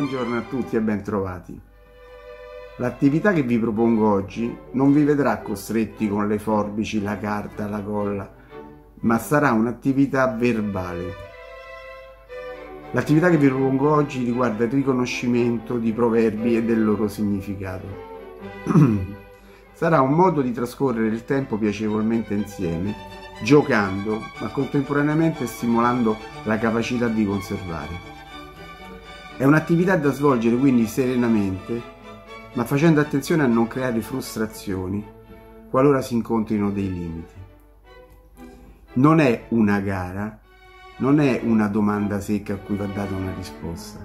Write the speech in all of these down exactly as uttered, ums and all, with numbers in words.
Buongiorno a tutti e ben trovati. L'attività che vi propongo oggi non vi vedrà costretti con le forbici, la carta, la colla, ma sarà un'attività verbale. L'attività che vi propongo oggi riguarda il riconoscimento di proverbi e del loro significato. Sarà un modo di trascorrere il tempo piacevolmente insieme, giocando, ma contemporaneamente stimolando la capacità di conservare. È un'attività da svolgere quindi serenamente, ma facendo attenzione a non creare frustrazioni qualora si incontrino dei limiti. Non è una gara, non è una domanda secca a cui va data una risposta.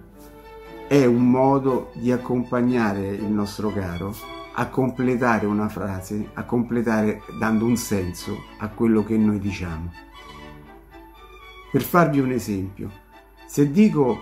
È un modo di accompagnare il nostro caro a completare una frase, a completare dando un senso a quello che noi diciamo. Per farvi un esempio, se dico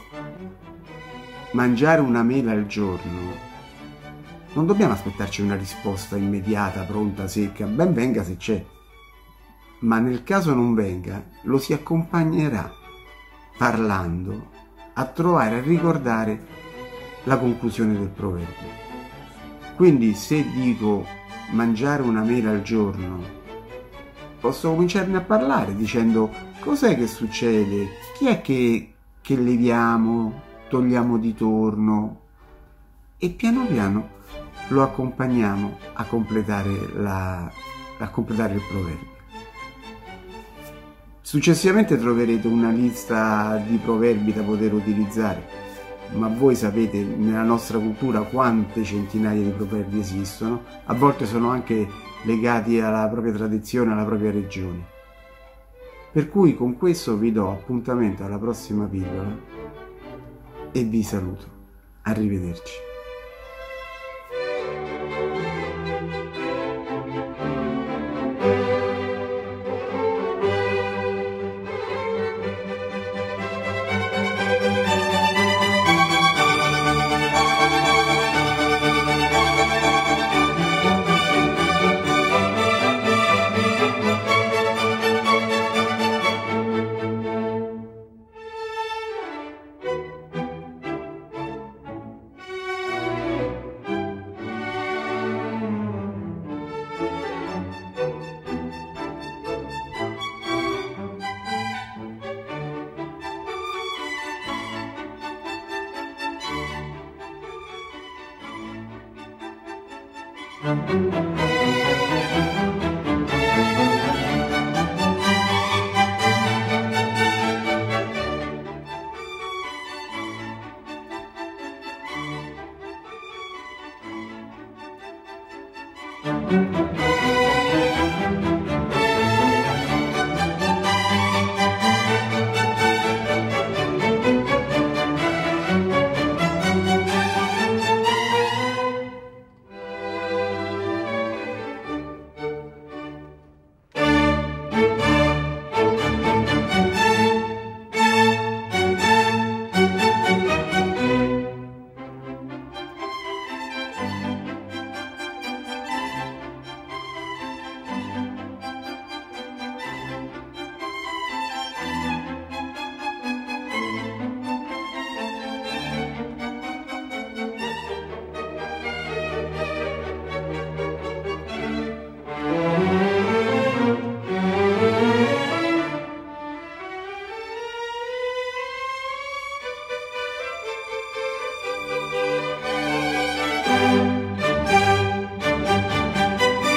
mangiare una mela al giorno, non dobbiamo aspettarci una risposta immediata, pronta, secca, ben venga se c'è. Ma nel caso non venga, lo si accompagnerà parlando a trovare, a ricordare la conclusione del proverbio. Quindi se dico mangiare una mela al giorno, posso cominciarne a parlare dicendo cos'è che succede, chi è che, che leviamo, togliamo di torno, e piano piano lo accompagniamo a completare, la, a completare il proverbio. Successivamente troverete una lista di proverbi da poter utilizzare, ma voi sapete nella nostra cultura quante centinaia di proverbi esistono, a volte sono anche legati alla propria tradizione, alla propria regione. Per cui con questo vi do appuntamento alla prossima pillola e vi saluto. Arrivederci.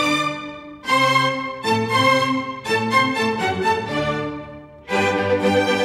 Thank you.